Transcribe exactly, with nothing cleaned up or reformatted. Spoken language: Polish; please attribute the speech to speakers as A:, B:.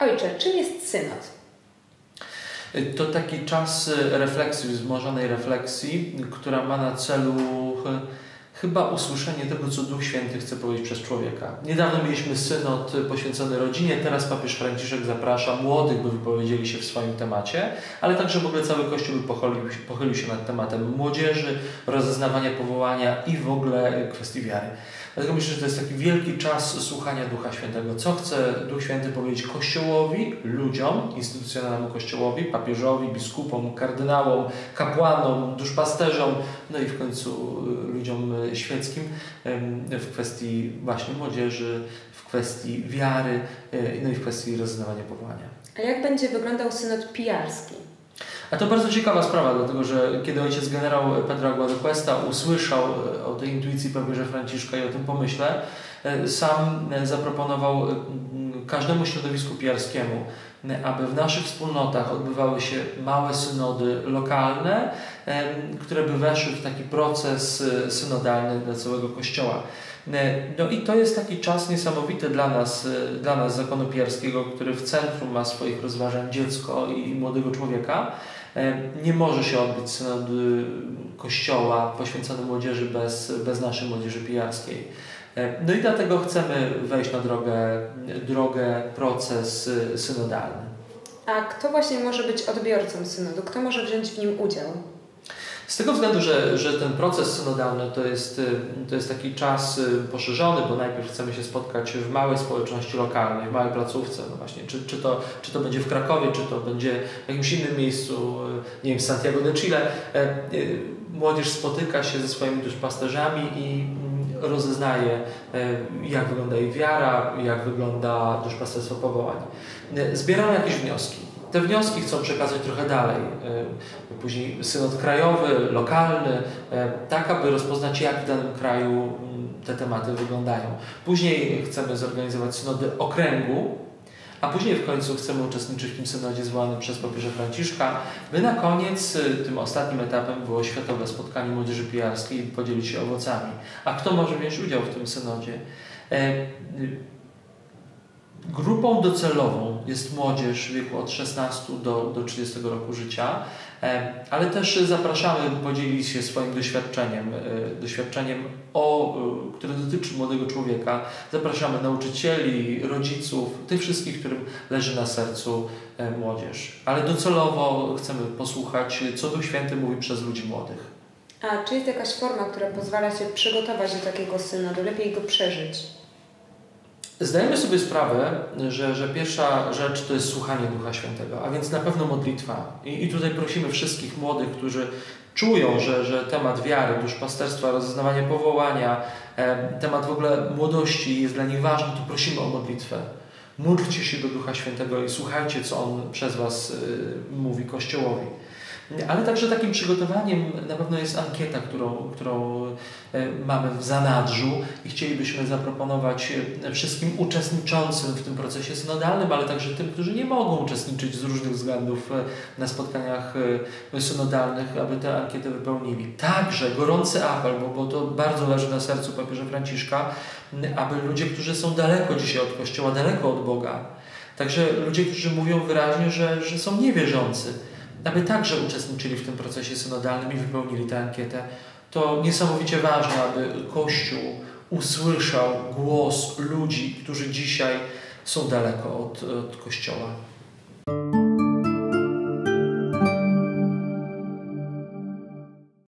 A: ojcze, czym jest synod?
B: To taki czas refleksji, wzmożonej refleksji, która ma na celu chyba usłyszenie tego, co Duch Święty chce powiedzieć przez człowieka. Niedawno mieliśmy synod poświęcony rodzinie, teraz papież Franciszek zaprasza młodych, by wypowiedzieli się w swoim temacie, ale także w ogóle cały Kościół by pochylił, pochylił się nad tematem młodzieży, rozeznawania powołania i w ogóle kwestii wiary. Dlatego myślę, że to jest taki wielki czas słuchania Ducha Świętego. Co chce Duch Święty powiedzieć Kościołowi, ludziom, instytucjonalnemu Kościołowi, papieżowi, biskupom, kardynałom, kapłanom, duszpasterzom, no i w końcu ludziom świeckim w kwestii właśnie młodzieży, w kwestii wiary, no i w kwestii rozeznawania powołania.
A: A jak będzie wyglądał synod pijarski?
B: A to bardzo ciekawa sprawa, dlatego że kiedy ojciec generał Pedro Aguado Cuesta usłyszał o tej intuicji papieża Franciszka i o tym pomyśle, sam zaproponował każdemu środowisku pijarskiemu, aby w naszych wspólnotach odbywały się małe synody lokalne, które by weszły w taki proces synodalny dla całego Kościoła. No i to jest taki czas niesamowity dla nas, dla nas zakonu pijarskiego, który w centrum ma swoich rozważań dziecko i młodego człowieka. Nie może się odbyć synod Kościoła poświęcony młodzieży bez, bez naszej młodzieży pijarskiej. No i dlatego chcemy wejść na drogę, drogę proces synodalny.
A: A kto właśnie może być odbiorcą synodu? Kto może wziąć w nim udział?
B: Z tego względu, że, że ten proces synodalny to jest, to jest taki czas poszerzony, bo najpierw chcemy się spotkać w małej społeczności lokalnej, w małej placówce, no właśnie, czy, czy, to, czy to będzie w Krakowie, czy to będzie w jakimś innym miejscu, nie wiem, w Santiago de Chile. Młodzież spotyka się ze swoimi duszpasterzami i rozeznaje, jak wygląda jej wiara, jak wygląda duszpasterstwo powołań. Zbierają jakieś wnioski. Te wnioski chcą przekazać trochę dalej. Później synod krajowy, lokalny, tak aby rozpoznać, jak w danym kraju te tematy wyglądają. Później chcemy zorganizować synody okręgu, a później w końcu chcemy uczestniczyć w tym synodzie zwołanym przez papieża Franciszka, by na koniec, tym ostatnim etapem było światowe spotkanie młodzieży pijarskiej i podzielić się owocami. A kto może wziąć udział w tym synodzie? Grupą docelową jest młodzież w wieku od szesnastu do, do trzydziestego roku życia, ale też zapraszamy, by podzielić się swoim doświadczeniem, doświadczeniem, o, które dotyczy młodego człowieka. Zapraszamy nauczycieli, rodziców, tych wszystkich, którym leży na sercu młodzież. Ale docelowo chcemy posłuchać, co Duch Święty mówi przez ludzi młodych.
A: A czy jest jakaś forma, która pozwala się przygotować do takiego synodu, lepiej go przeżyć?
B: Zdajemy sobie sprawę, że, że pierwsza rzecz to jest słuchanie Ducha Świętego, a więc na pewno modlitwa. I, i tutaj prosimy wszystkich młodych, którzy czują, że, że temat wiary, duszpasterstwa, rozeznawania powołania, e, temat w ogóle młodości jest dla nich ważny, to prosimy o modlitwę. Módlcie się do Ducha Świętego i słuchajcie, co On przez Was y, mówi Kościołowi. Ale także takim przygotowaniem na pewno jest ankieta, którą, którą mamy w zanadrzu i chcielibyśmy zaproponować wszystkim uczestniczącym w tym procesie synodalnym, ale także tym, którzy nie mogą uczestniczyć z różnych względów na spotkaniach synodalnych, aby tę ankietę wypełnili. Także gorący apel, bo, bo to bardzo leży na sercu papieża Franciszka, aby ludzie, którzy są daleko dzisiaj od Kościoła, daleko od Boga, także ludzie, którzy mówią wyraźnie, że, że są niewierzący, aby także uczestniczyli w tym procesie synodalnym i wypełnili tę ankietę. To niesamowicie ważne, aby Kościół usłyszał głos ludzi, którzy dzisiaj są daleko od, od Kościoła.